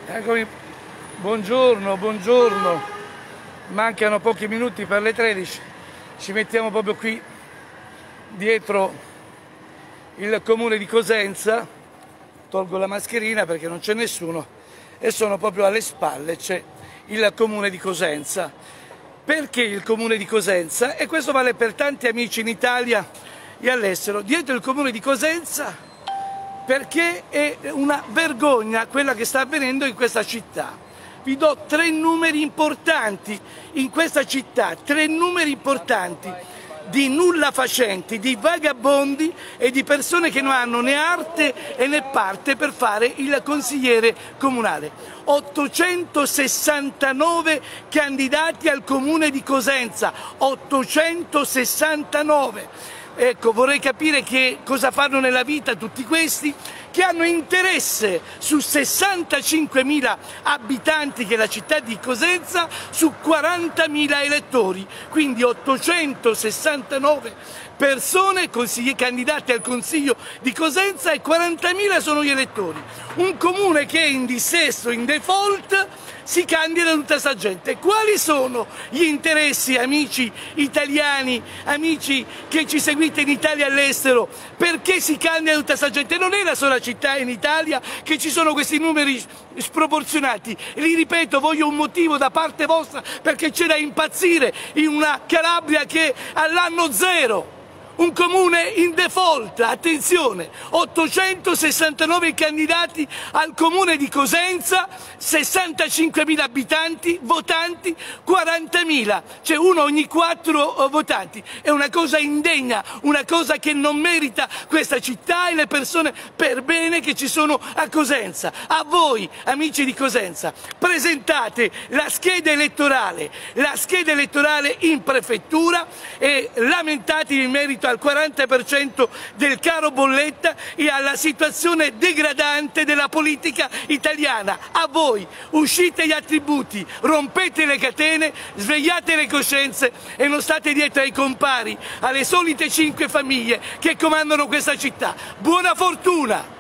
Eccomi, buongiorno, buongiorno. Mancano pochi minuti per le 13. Ci mettiamo proprio qui dietro il comune di Cosenza. Tolgo la mascherina perché non c'è nessuno e sono proprio alle spalle, c'è il comune di Cosenza. Perché il comune di Cosenza? E questo vale per tanti amici in Italia e all'estero. Dietro il comune di Cosenza perché è una vergogna quella che sta avvenendo in questa città. Vi do 3 numeri importanti in questa città, 3 numeri importanti di nulla facenti, di vagabondi e di persone che non hanno né arte e né parte per fare il consigliere comunale. 869 candidati al comune di Cosenza, 869. Ecco, vorrei capire che cosa fanno nella vita tutti questi che hanno interesse su 65.000 abitanti che è la città di Cosenza su 40.000 elettori, quindi 869 persone candidate al Consiglio di Cosenza e 40.000 sono gli elettori. Un comune che è in dissesto, in default, si candida tutta questa gente. Quali sono gli interessi, amici italiani, amici che ci seguite in Italia e all'estero? Perché si candida tutta questa gente? Non è la sola città in Italia che ci sono questi numeri sproporzionati. Li ripeto, voglio un motivo da parte vostra perché c'è da impazzire in una Calabria che all'anno zero. Un comune in default, attenzione, 869 candidati al comune di Cosenza, 65.000 abitanti, votanti 40.000, cioè uno ogni 4 votanti. È una cosa indegna, una cosa che non merita questa città e le persone per bene che ci sono a Cosenza. A voi, amici di Cosenza, presentate la scheda elettorale in prefettura e lamentatevi in merito al 40% del caro bolletta e alla situazione degradante della politica italiana. A voi, uscite gli attributi, rompete le catene, svegliate le coscienze e non state dietro ai compari, alle solite 5 famiglie che comandano questa città. Buona fortuna!